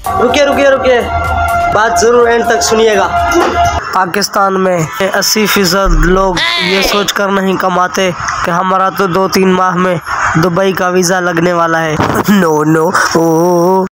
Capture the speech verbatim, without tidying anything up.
रुकिए रुकिए रुकिए, बात जरूर एंड तक सुनिएगा। पाकिस्तान में अस्सी फीसद लोग ये सोच कर नहीं कमाते कि हमारा तो दो तीन माह में दुबई का वीज़ा लगने वाला है। नो नो ओ